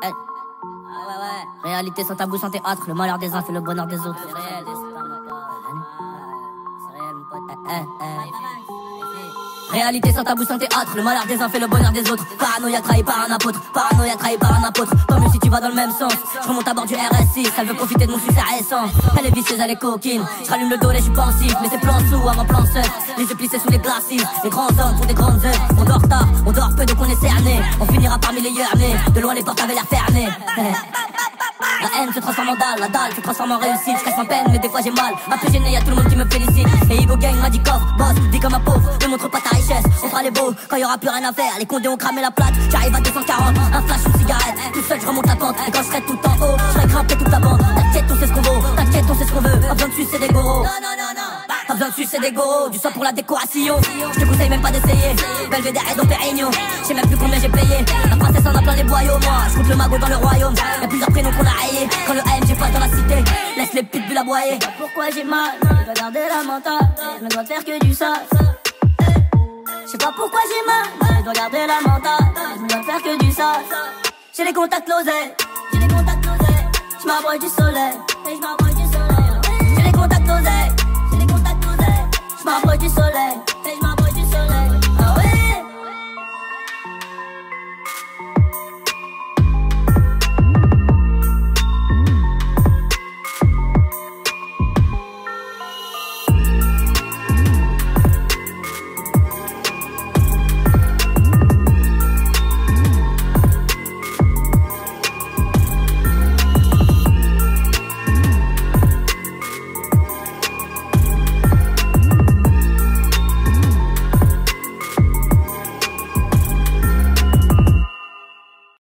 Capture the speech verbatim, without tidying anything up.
Hey. Ah ouais, ouais. Réalité sans tabou, sans théâtre. Le malheur des uns fait le bonheur des autres. C'est réel, c'est réel, mon pote. Eh, eh, eh. Réalité sans tabou, sans théâtre. Le malheur des uns fait le bonheur des autres. Paranoïa trahi par un apôtre. Paranoïa trahi par un apôtre. Tant mieux si tu vas dans le même sens. Je remonte à bord du R S six. Elle veut profiter de mon succès récent. Elle est vicieuse, elle est coquine. Je rallume le dos, là je suis pensif. Mais c'est plan sous avant plan seul. Les yeux plissés sous les glacis. Les grands hommes font des grandes œuvres. On dort tard, on dort peu donc on est cerné. On finira parmi les yeux. De loin les portes avaient l'air fermées. La haine se transforme en dalle, la dalle se transforme en réussite. Je casse en peine mais des fois j'ai mal. Un peu gêné, y'a tout le monde qui me félicite. Et Igo Gang m'a dit coffre, boss, dis comme un pauvre. Ne montre pas ta richesse, on fera les beaux quand y'aura plus rien à faire. Les condés ont cramé la plate, j'arrive à deux cent quarante. Un flash, une cigarette, tout seul je remonte la pente. Et quand je serai tout en haut, je serai grimpé toute la bande. T'inquiète, on sait ce qu'on vaut, t'inquiète, on sait ce qu'on veut. Pas besoin de sucer des goros. Non, non, non, non. Pas besoin de sucer des goros, du sang pour la décoration. Je te conseille même pas d'essayer. Belvédère et Dom Pérignon, je sais même plus combien j'ai payé. La princesse en a plein les boyaux, moi je compte le magot dans le royaume. Y'a plusieurs prénoms qu'on a rayés. Quand le A M G passe dans la cité, laisse les pitbulls aboyer. Pourquoi j'ai mal, je dois garder la mentale. Je me dois de faire que du sale. Je sais pas pourquoi j'ai mal, je dois garder la mentale. Je me dois de faire que du sale. J'ai les contacts l'oseille, j'ai les contacts l'oseille. Je m'abroche du soleil, et je m'abroche du soleil. J'ai les contacts l'oseille, j'ai les contacts l'oseille. Je m'approche du soleil.